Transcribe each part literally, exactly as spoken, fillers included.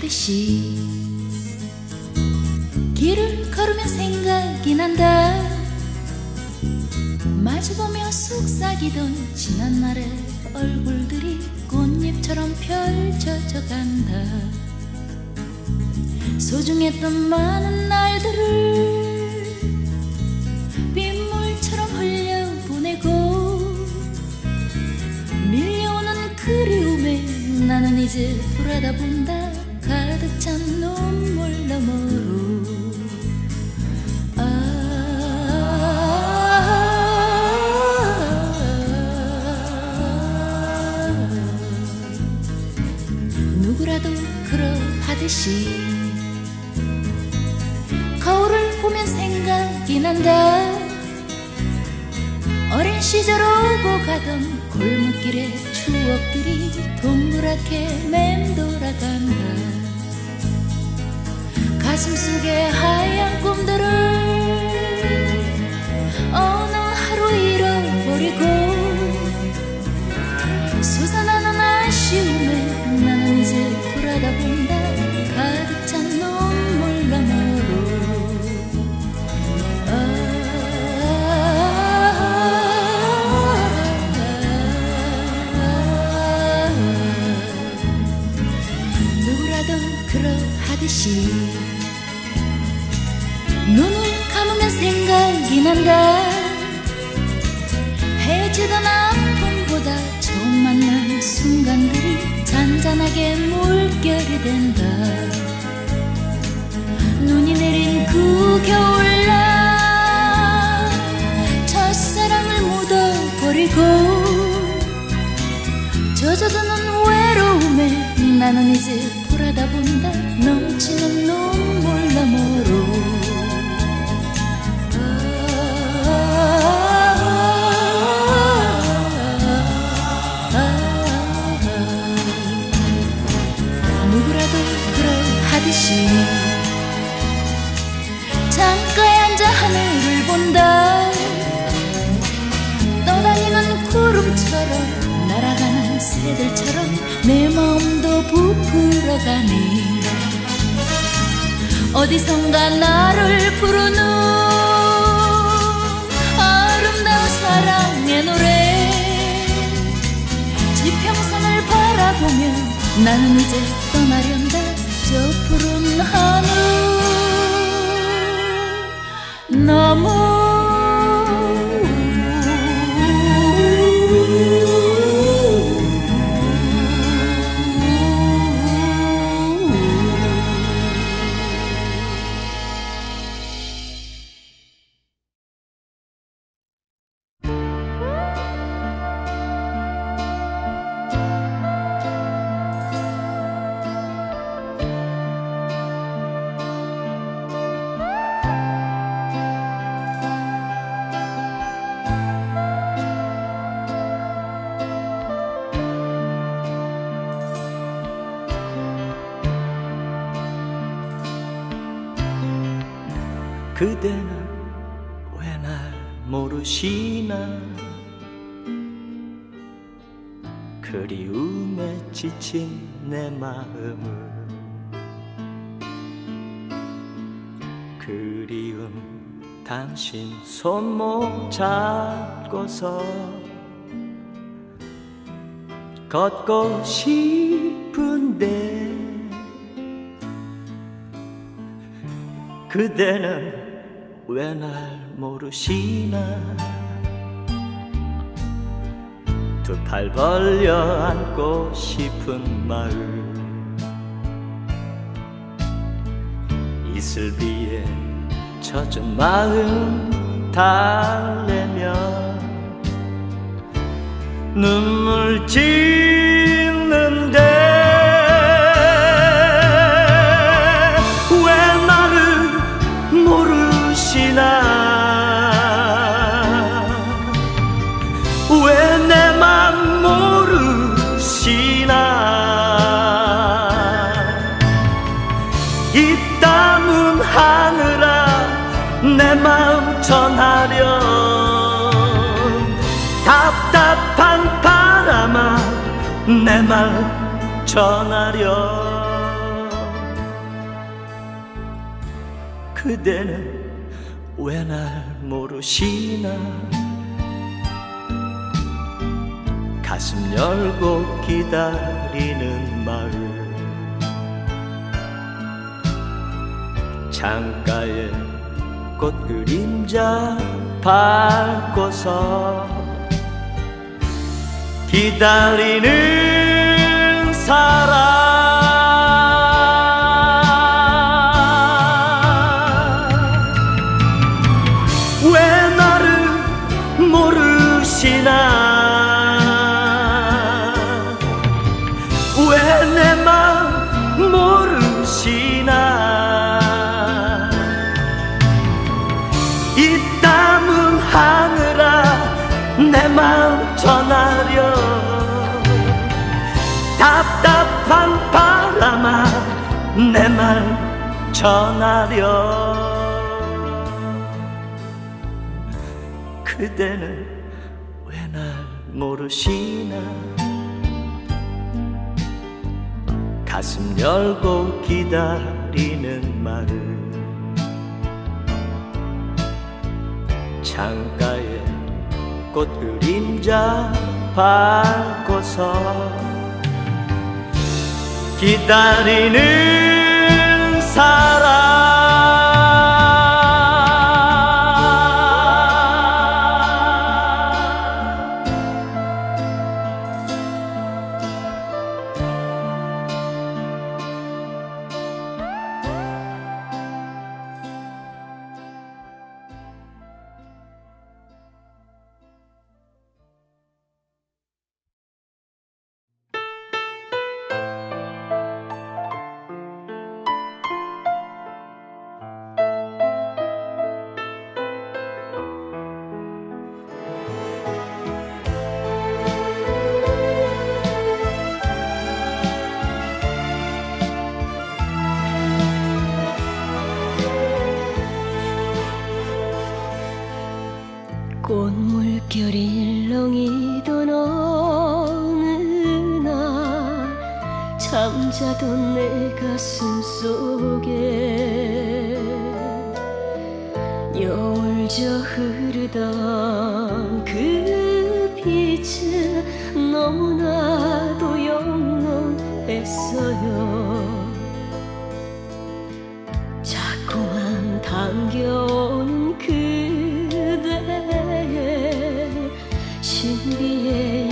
하듯이 길을 걸으면 생각이 난다. 마주보며 속삭이던 지난 날의 얼굴들이 꽃잎처럼 펼쳐져 간다. 소중했던 많은 날들을 빗물처럼 흘려보내고 밀려오는 그리움에 나는 이제 돌아다 본다. 가득 찬 눈물 너머로. 아, 누구라도 그러하듯이 거울을 보면 생각이 난다. 어린 시절 오고 가던 골목길의 추억들이 동그랗게 맴돌아간다. 가슴속의 하얀 꿈들을 어느 하루 잃어버리고 솟아나는 아쉬움에 나는 이제 돌아다 본다. 가득 찬 눈물 너머로. 그러하듯이 눈을 감으면 생각이 난다. 헤어지던 아픔보다 처음 만난 순간들이 잔잔하게 물결이 된다. 눈이 내린 그 겨울날 첫사랑을 묻어버리고 젖어드는 외로움에 나는 이제 돌아다 본다. 넘치는 눈물 너머로. 아, 아, 아, 아, 누구라도 그러하듯이 창가에 앉아 하늘을 본다. 떠다니는 구름처럼 날아가는 새들처럼 내 마음도 부풀어가네. 어디선가 나를 부르는 아름다운 사랑의 노래. 지평선을 바라보며 나는 이제 떠나련다. 저 푸른 하늘 너무 그대는 왜 날 모르시나. 그리움에 지친 내 마음을 그리운 당신 손목 잡고서 걷고 싶은데 그대는 왜 날 모르시나. 두 팔 벌려 안고 싶은 마음 이슬비에 젖은 마음 달래며 눈물 짓는데 왜 내 맘 모르시나. 이 땀은 하늘아 내 마음 전하렴. 답답한 바람아 내 맘 전하렴. 그대는 왜 날 모르시나. 가슴 열고 기다리는 마음, 창가에 꽃 그림자 밟고서 기다리는 사람. 왜 나를 모르시나. 왜 내 맘 모르시나. 이 땀은 하늘아 내 마음 전하려. 답답한 바람아 내 말 전하려. 그대는 왜 날 모르시나. 가슴 열고 기다리는 마음, 창가에 꽃 그림자 밟고서 기다리는 사람. 꽃물결이 일렁이던 어느 날 잠자던 내 가슴 속에 여울져 흐르던 그 빛은 너무나도 영롱했어요. 자꾸만 당겨오는 그대의 신비에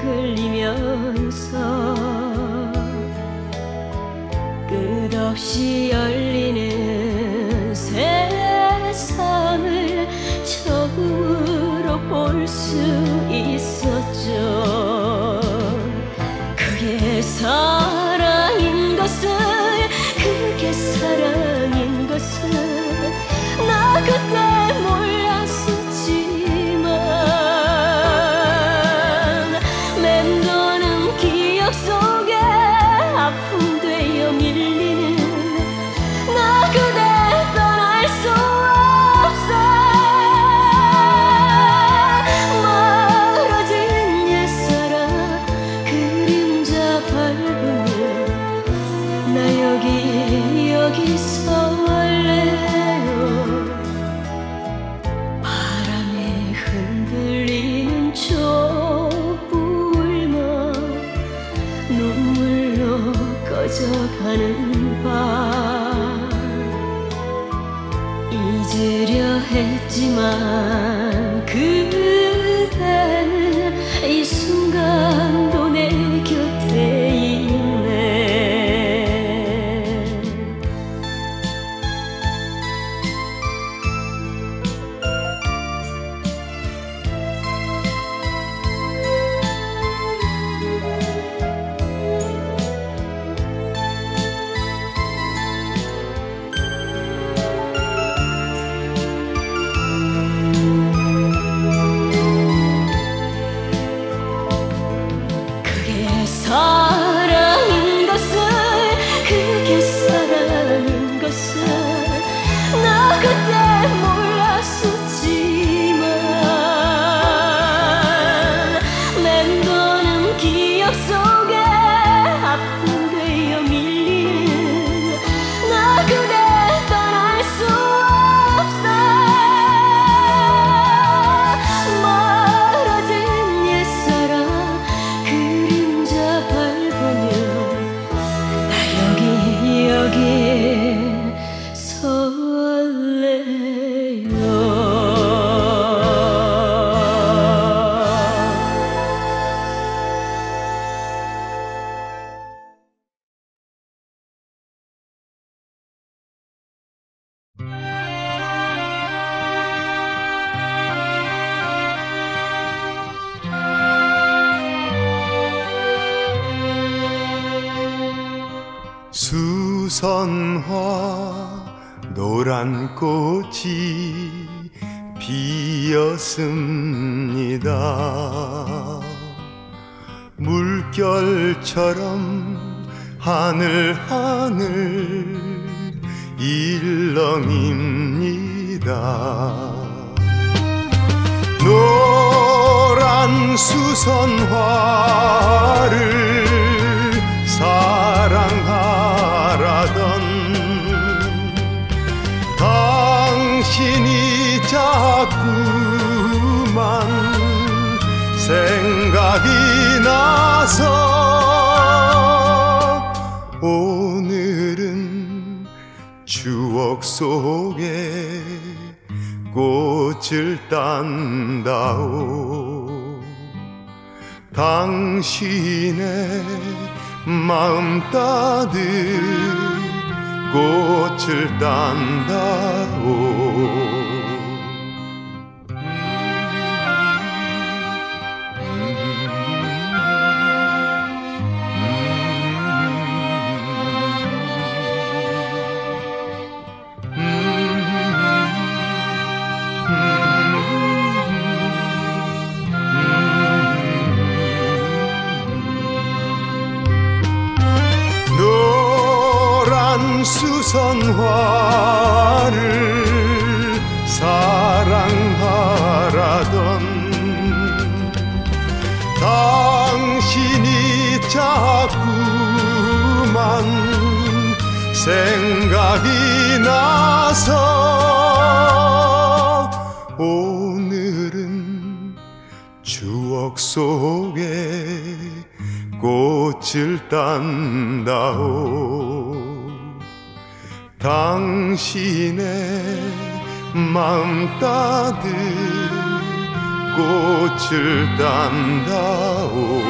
이끌리면서 끝없이 열리는 세상을 처음으로 볼 수 있었죠. 그게 사랑인 것을, 그게 사랑인 것을 나 그때 몰랐었지만 맴도는 기억 속에 아픔 되어 밀리는 나 그대 떠날 수 없어. 멀어진 옛사랑 그림자 밟으며 나 여기 여기서 할래요. 바람에 흔들리는 촛불만 눈물로 꺼져가는 밤 잊으려 했지만 그대는 이 순간도 내 곁에 있네. 수선화 노란 꽃이 피었습니다. 물결처럼 하늘 하늘 일렁입니다. 노란 수선화를 사랑하라던 당신이 자꾸만 생각이 나서 오늘은 추억 속에 꽃을 딴다오. 당신의 마음 따뜻 꽃을 딴다오. 수선화를 사랑하라던 당신이 자꾸만 생각이 나서 오늘은 추억 속에 꽃을 딴다오. 당신의 마음 따뜻 꽃을 딴다오.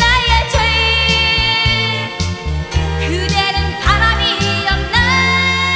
그대는 바람이었나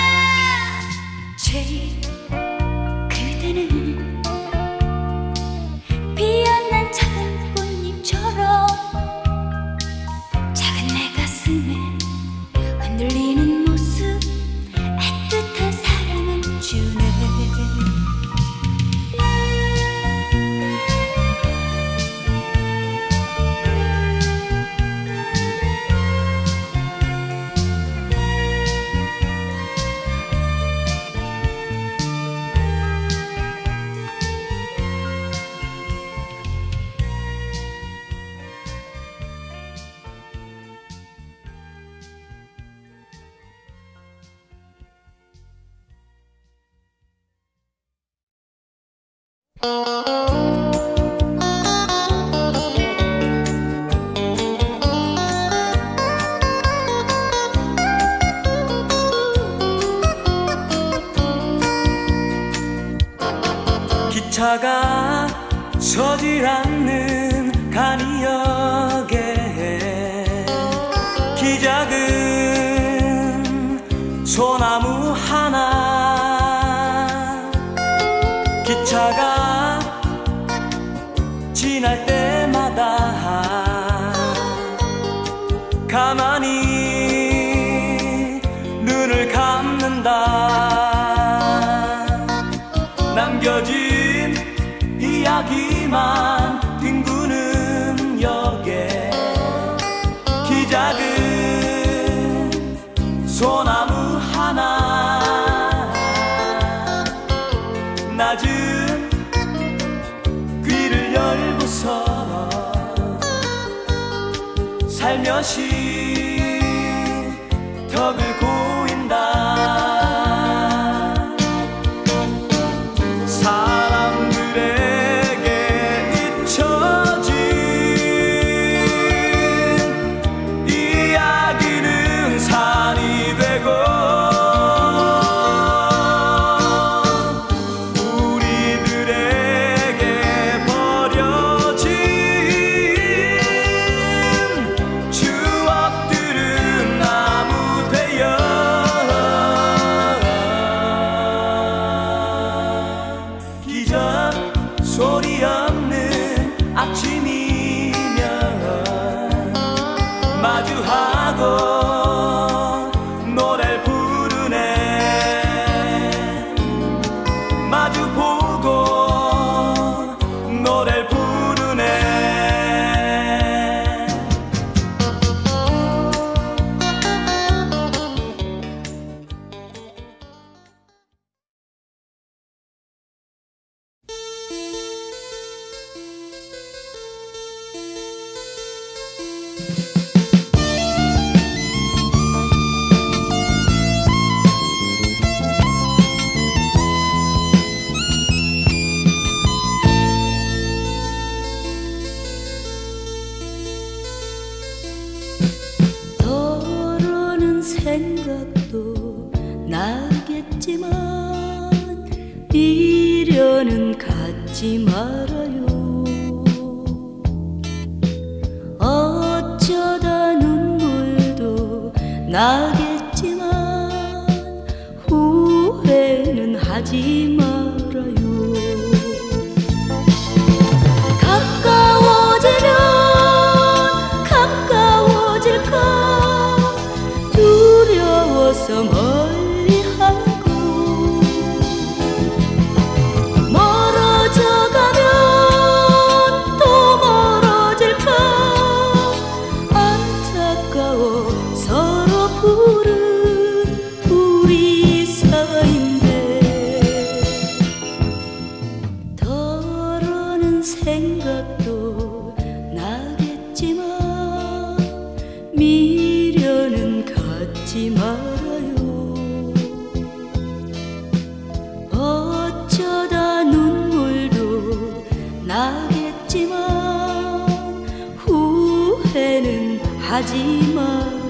기차가 서질 않는 간이역에 기작은 소나무 하나 기차가 지날 때마다 가만히 눈을 감는다. 남겨진 이야기만 뒹구는 역에 기작은 소나무 하나 낮은 귀를 열고서 살며시 턱을 고인다. 소리 없는 아침이면 마주하고 노래를 부르네. 마주보고 노래를 부르네. 생각도 나겠지만 미련은 갖지 말아요. 어쩌다 눈물도 나겠지만 후회는 하지 말아요. 가까워지면 가까워질까 두려워서 멀리하고 멀어져가면 또 멀어질까 안타까워 서로 부른 우리 사이인데 덜어는 생각도 나겠지만 미련은 갖지 말아요. 어쩌다 눈물도 나겠지만 후회는 하지 말아요.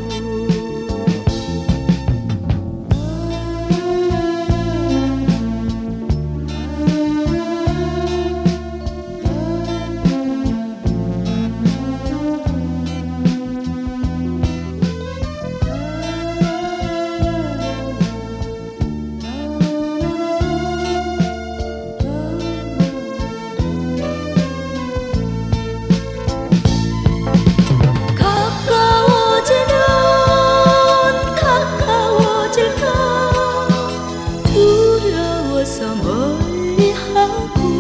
멀리하고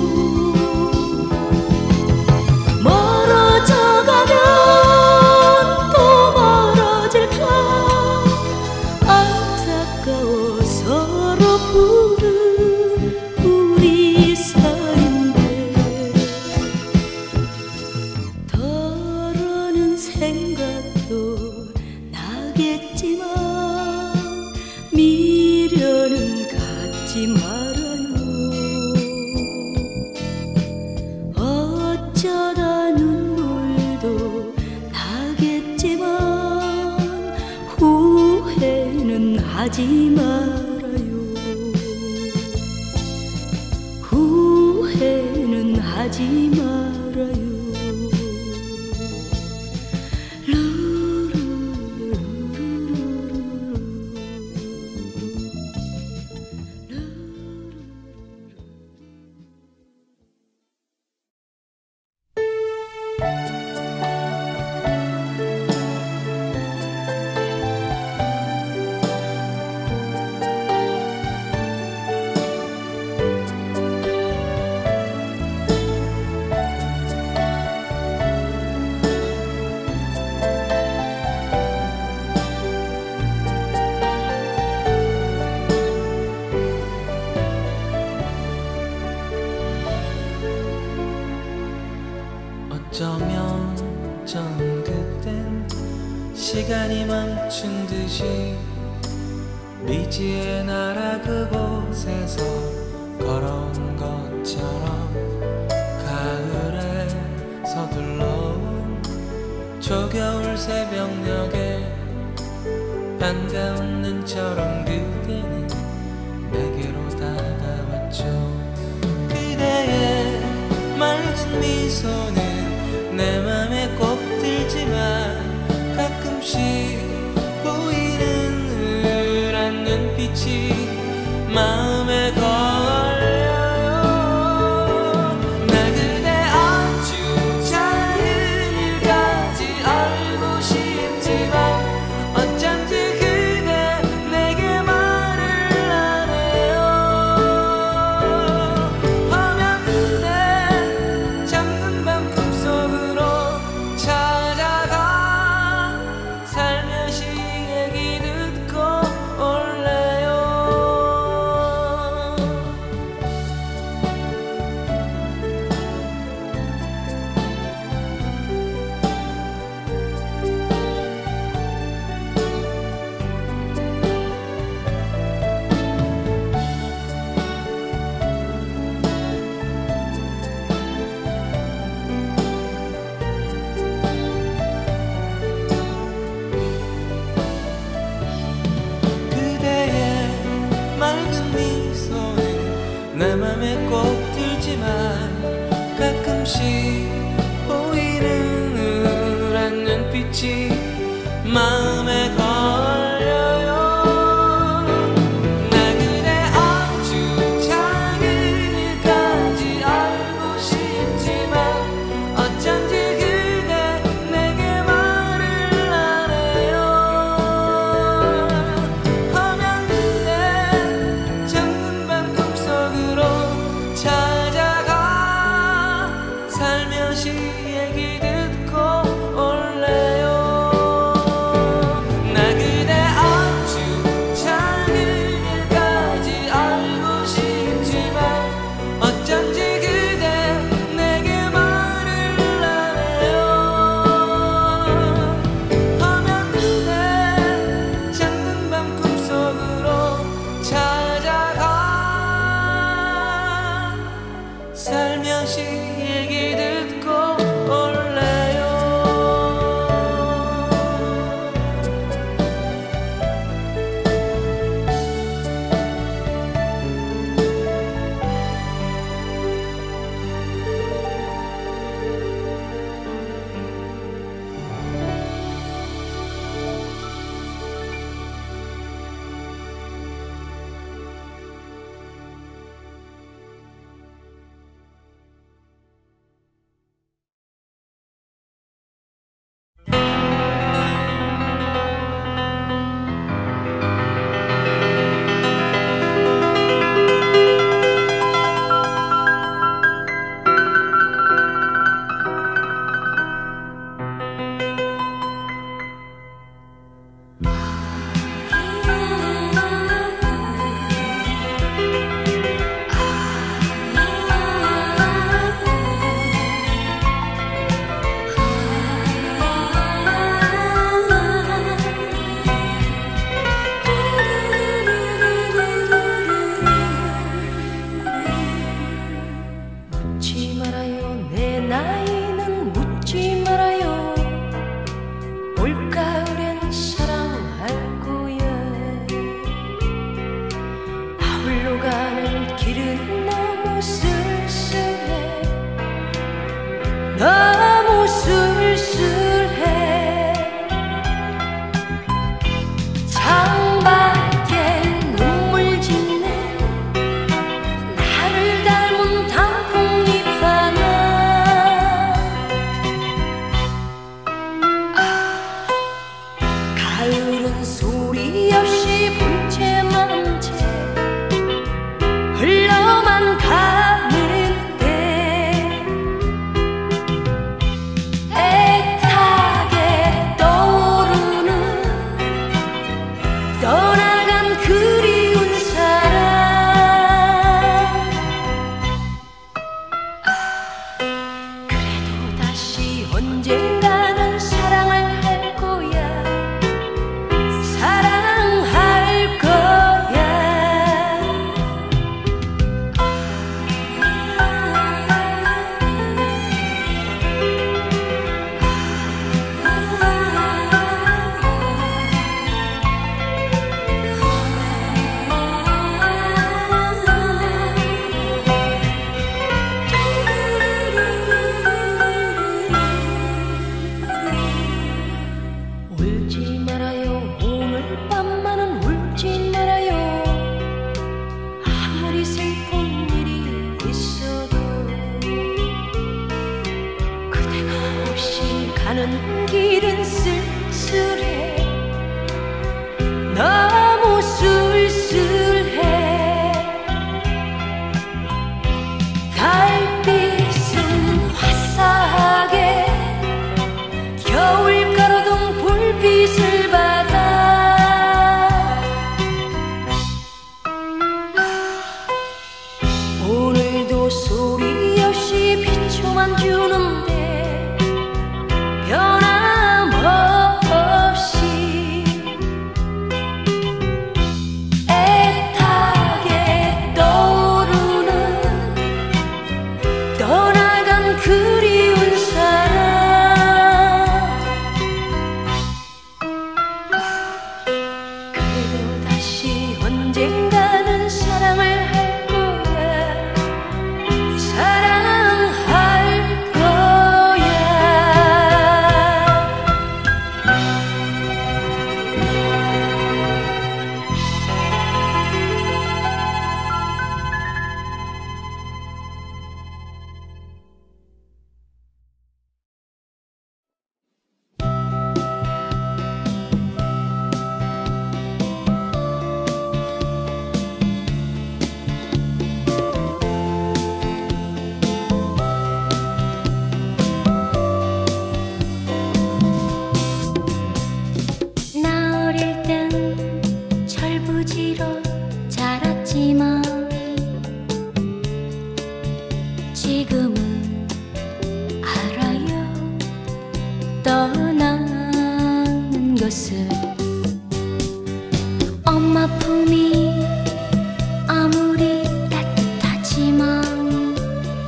멀어져가면 또 멀어질까 안타까워 서로 부른 우리 사이인데 덜어는 생각도 나겠지만 미련은 갖지 말아요. 하지 말아요. 후회는 하지 말아요. 어쩌면 전 그땐 시간이 멈춘 듯이 미지의 나라 그곳에서 걸어온 것처럼 가을에 서둘러온 초겨울 새벽녘에 반가운 눈처럼 그대는 내게로 다가왔죠. 그대의 맑은 미소는 내 맘에 꼭 들지만 가끔씩 보이는 우울한 눈빛이 마음에 걸려요. 나 그대 아주 작은 일까지 알고 싶지만 어쩐지 그대 내게 말을 안 해요. 화면에 잠든 밤 꿈속으로 찾아가 살며시 얘기 듣고 올래요. 그대의 맑은 미소는 내 맘에 꼭 들지만 가끔씩 보이는 우울한 눈빛이 마음에 걸려요. 나 그대 아주 작은 일까지 알고 싶지만 어쩐지 그대 내게 말을 안 해요. 화면에 잠든 밤 꿈속으로 찾아가 살며시 얘기 듣고 올래요. 언젠가는 사랑을 할 거야. 사랑할 거야. 울지 말아요. 오늘 밤만은 울지 말아요. 아무리 슬픈 일이 있어도 그대가 없이 가는 길은 쓸쓸해. 너무 쓸쓸해. 달빛은 화사하게 겨울 가로등 불빛을 받아. 오늘도 소리 없이 비춰만 주는데 변함없이 애타게 떠오르는 떠나간 그리운 사람. 그래도 다시 언젠가는 사랑을 할 거야. 사랑할 거야. 나 어릴 땐 철부지로 자랐지만 지금은 알아요. 떠나는 것을. 엄마 품이 아무리 따뜻하지만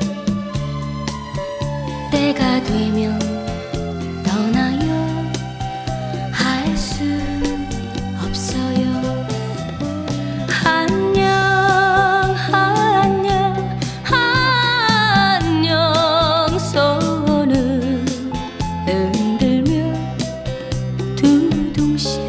때가 되면 떠나요. 할 수 없어요. 안녕 안녕 안녕. 손을 흔들며 두둥실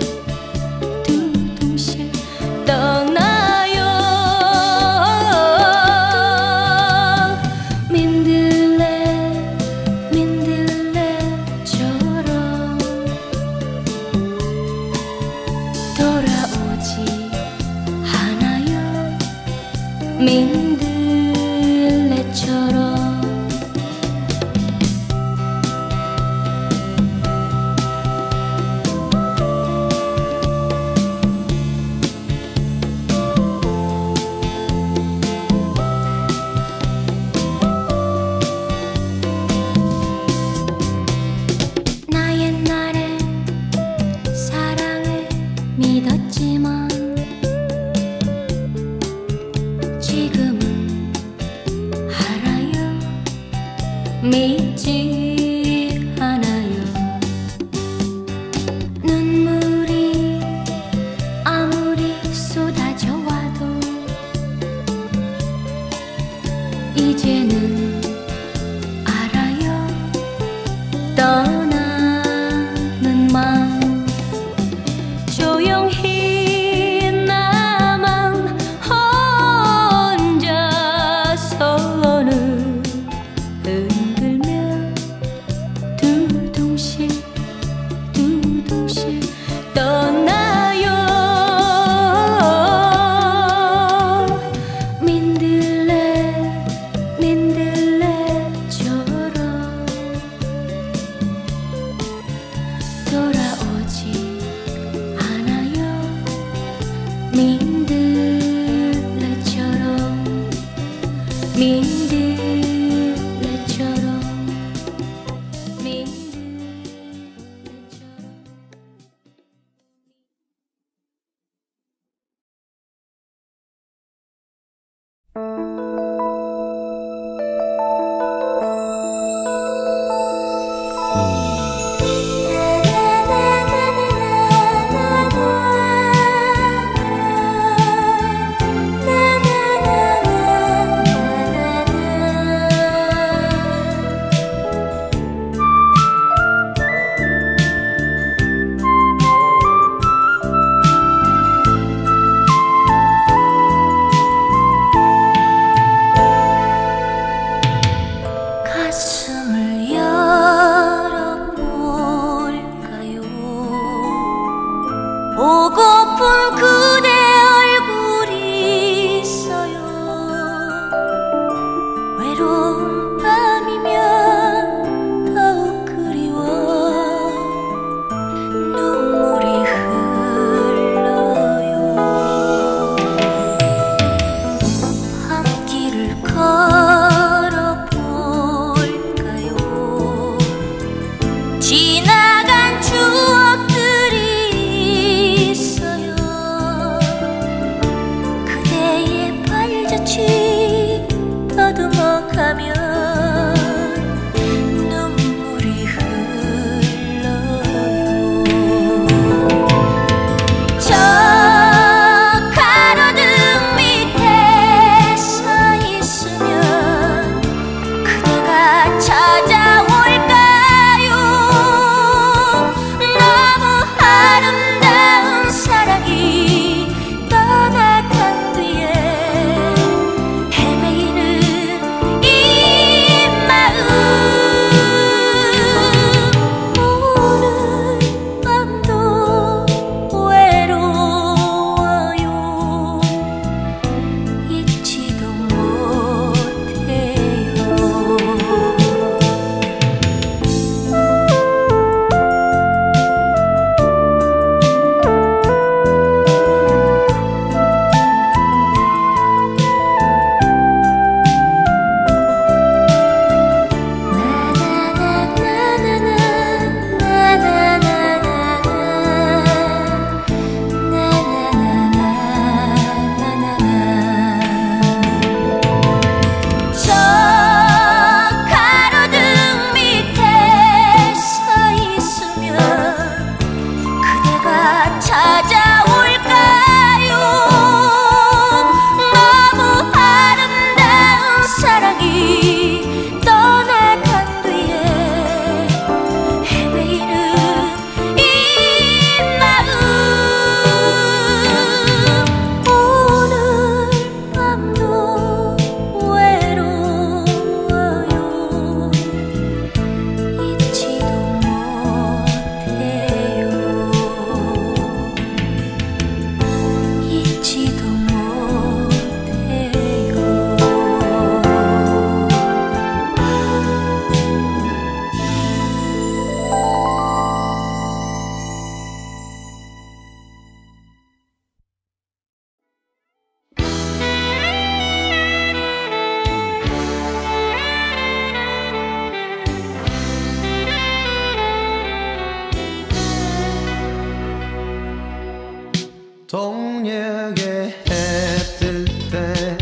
동역에 해 뜰 때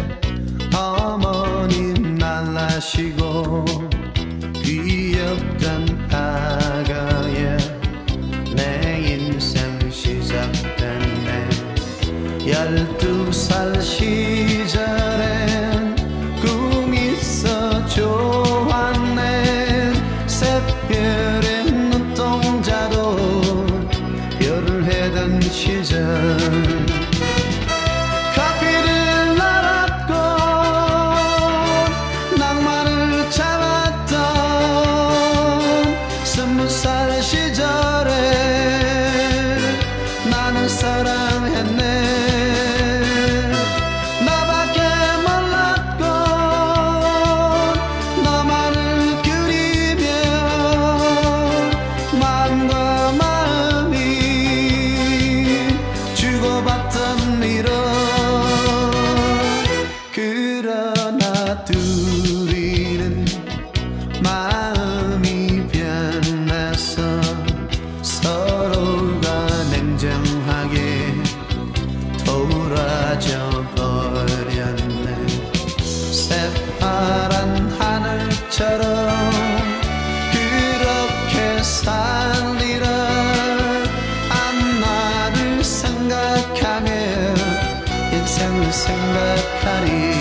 어머님 날라시고 귀엽던 아가야 내 인생 시작됐네. 열두 살 시절엔 꿈이 있어 좋았네. 새별의 눈동자로 별을 해던 시절 커피를 날았고 낭만을 잡았던 스무 살 시절에 나는 사랑했네. 나밖에 몰랐고 너만을 그리며 마음과 마음이 주고받던 이런. 그러나 둘이는 마음이 변해서 서로가 냉정하게 돌아져 버렸네. 새파란 하늘처럼 그렇게 살리라. 앞날을 생각하며 인생을 생각하리.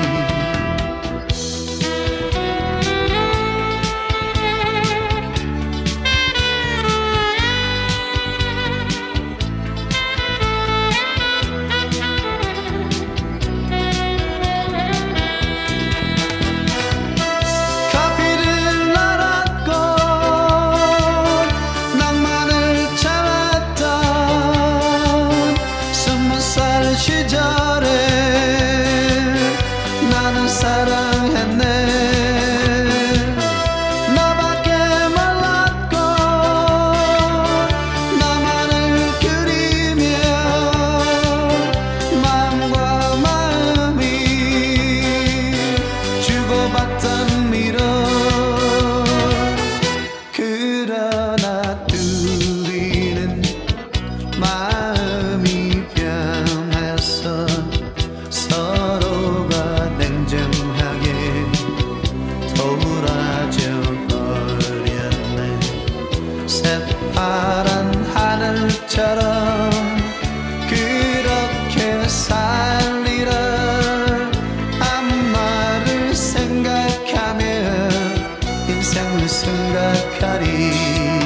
커피를 날았고 낭만을 잡았던 스무 살 시절에 나는 사랑했네. 나밖에 몰랐고 나만을 그리며 마음과 마음이 주고받던 미련. 그러나 둘이는 마음이 변해서 서로가 냉정하게 돌아져 버렸네. 새파란 하늘처럼 그렇게 살리라. 앞날을 생각하며 인생을 생각하리.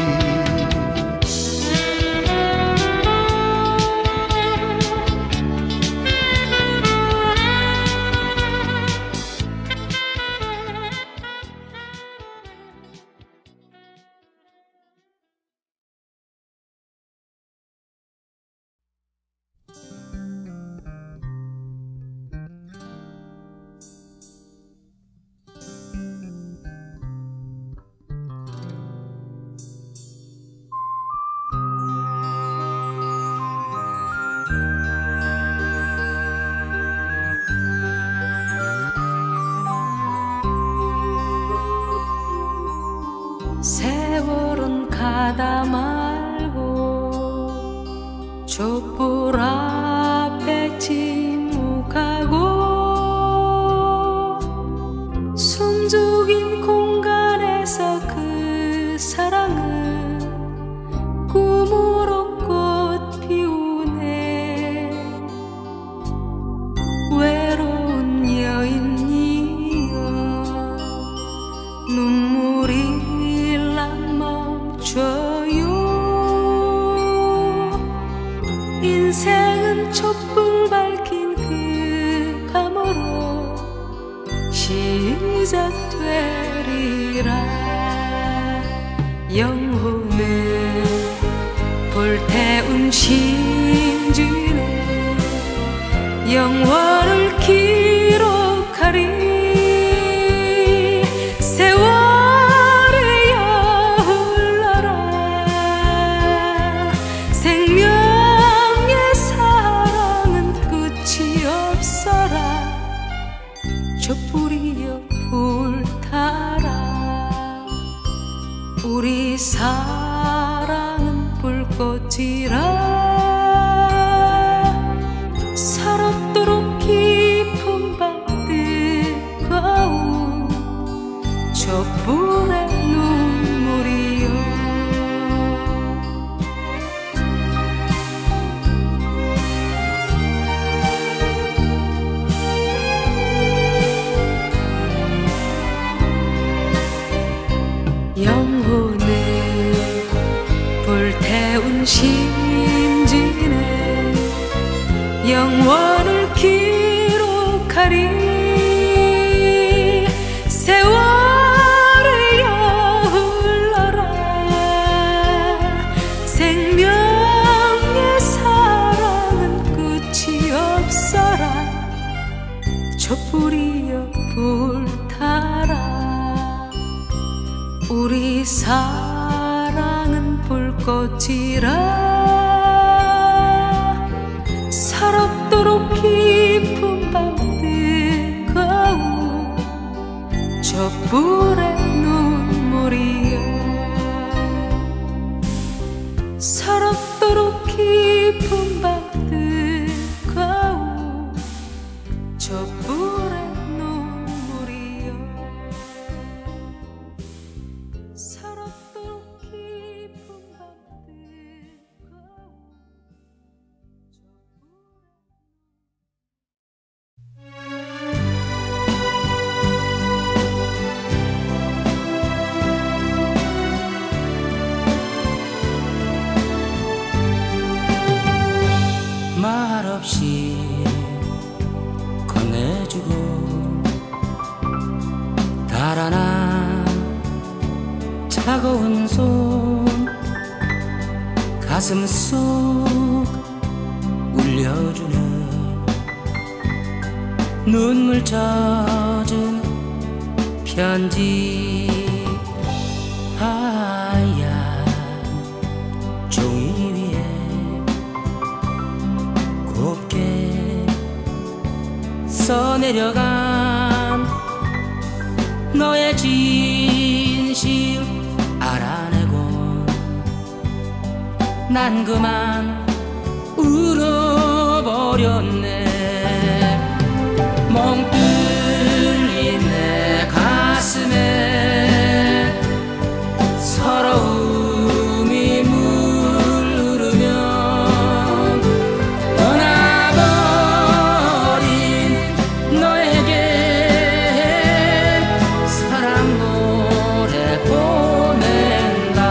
세월은 가다 말고 촛불 앞에 침묵하고 숨죽인 공간에서 그 사랑은 꿈으로 꽃 피우네. 외로운 여인이여 눈물이 멈춰요. 인생은 촛불 밝힌 그 감으로 시작되리라. 영혼을 불태운 심지는 영원을 기록하리. 촛불이여 불타라. 우리 사랑은 불꽃이라. 심진에 영원을 기록하리. 세월이여 흘러라. 생명의 사랑은 끝이 없어라. 촛불이여 불타라. 우리 사랑은 불꽃이라. 서럽도록 깊은 밤 뜨거운 촛불의 눈물이여. 서럽도록 깊은 밤 뜨거운 촛불의 눈물이여. 서럽도록 깊은 밤 뜨거운 말없이 건네주고 달아나 차가운 손 가슴 속 울려주는 눈물 젖은 편지. 하얀 종이 위에 곱게 써내려간 너의 진실 알아내고 난 그만 울어버렸네. 멍 뚫린 내 가슴에 서러움이 물르면 떠나버린 너에게 사랑 노래 보낸다.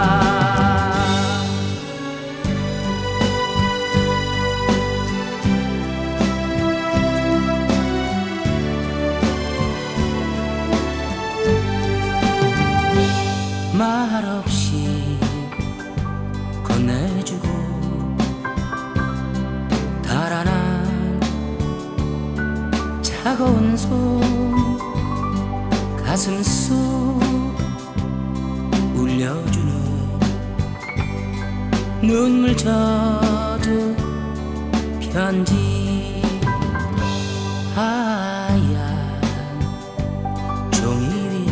말없이 건네주고 달아난 차가운 손 가슴 속 울려주는 눈물 젖은 편지. 하얀 종이 위에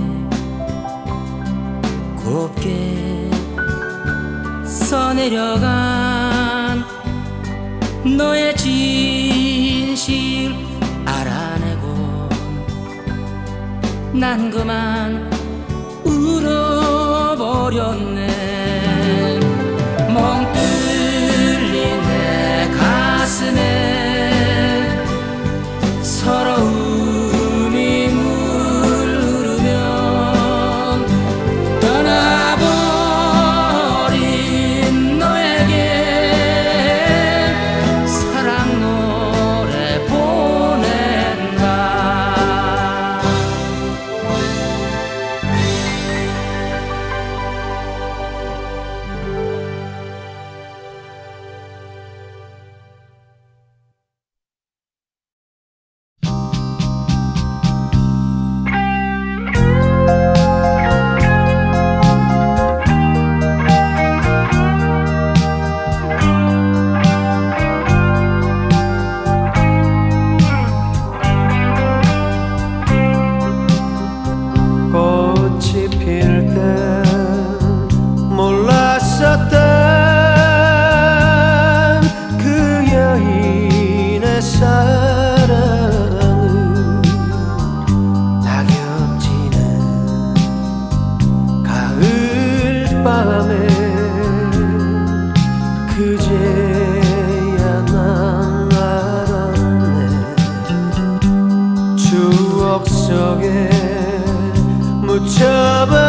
곱게 써내려간 너의 진실 알아내고 난 그만 울어버렸네. 멍 뚫린 내 가슴에 서러움이 물르면 떠나버린 너에게 사랑 노래 보낸다. 꽃이 필 때 몰랐었던 그 여인의 사랑은 낙엽지는 가을 밤에 그제야 난 알았네. 추억 속에 묻혀버